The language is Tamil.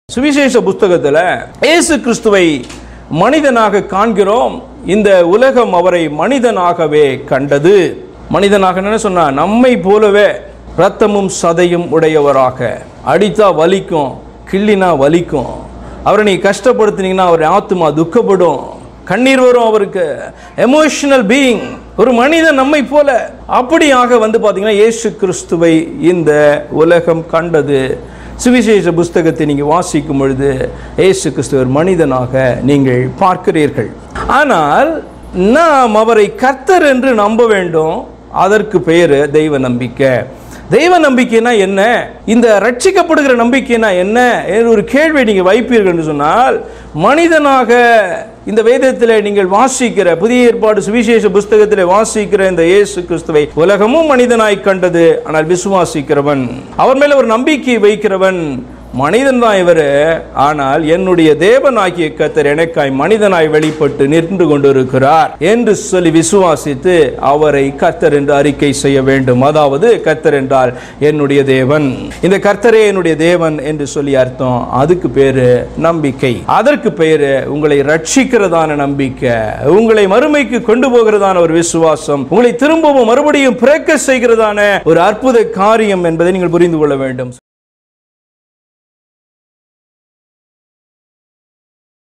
சுவிசேஷ புத்தகத்தில் இயேசு கிறிஸ்துவை மனிதனாக காண்கிறோம். இந்த உலகம் அவரை மனிதனாகவே கண்டது. மனிதனாக என்ன சொன்னா, நம்மை போலவே இரத்தமும் சதையும் உடையவராக. அடித்தா வலிக்கும், கிள்ளினா வலிக்கும். அவரை நீ கஷ்டப்படுத்தினீங்கன்னா அவர் ஆத்துமா துக்கப்படும், கண்ணீர் வரும். அவருக்கு எமோஷனல் பீயிங், ஒரு மனிதன் நம்மை போல. அப்படியாக பார்த்தீங்கன்னா இயேசு கிறிஸ்துவை இந்த உலகம் கண்டது. சுவிசேஷ புஸ்தகத்தை நீங்கள் வாசிக்கும் பொழுது இயேசு கிறிஸ்து ஒரு மனிதனாக நீங்கள் பார்க்கிறீர்கள். ஆனால் நாம் அவரை கர்த்தர் என்று நம்ப வேண்டும். அதற்கு பெயர் தெய்வ நம்பிக்கை. தெய்வ நம்பிக்கைனா என்ன, இந்த ரட்சிக்கப்படுகிற நம்பிக்கைனா என்ன ஒரு கேள்வி நீங்கள் வைப்பீர்கள் என்று சொன்னால், மனிதனாக இந்த வேதத்தில் நீங்கள் வாசிக்கிற புதிய ஏற்பாடு சுவிசேஷ புஸ்தகத்தில் வாசிக்கிற இந்த இயேசு கிறிஸ்துவை உலகமும் மனிதனாய் கண்டது. ஆனால் விசுவாசிக்கிறவன், அவர் மேல ஒரு நம்பிக்கை வைக்கிறவன் மனிதன் தான் இவர். ஆனால் என்னுடைய தேவனாகிய கர்த்தர் எனக்காய் மனிதனாய் வெளிப்பட்டு நின்று கொண்டிருக்கிறார் என்று சொல்லி விசுவாசித்து அவரை கர்த்தர் என்று அறிக்கை செய்ய வேண்டும். அதாவது கர்த்தர் என்றால் என்னுடைய தேவன், இந்த கர்த்தரே என்னுடைய தேவன் என்று சொல்லி அர்த்தம். அதுக்கு பேரு நம்பிக்கை. அதற்கு பேரு உங்களை ரட்சிக்கிறதான நம்பிக்கை, உங்களை மறுமைக்கு கொண்டு போகிறதான ஒரு விசுவாசம், உங்களை திரும்பவும் மறுபடியும் பிறக்க செய்கிறதான ஒரு அற்புத காரியம் என்பதை நீங்கள் புரிந்து கொள்ள வேண்டும்.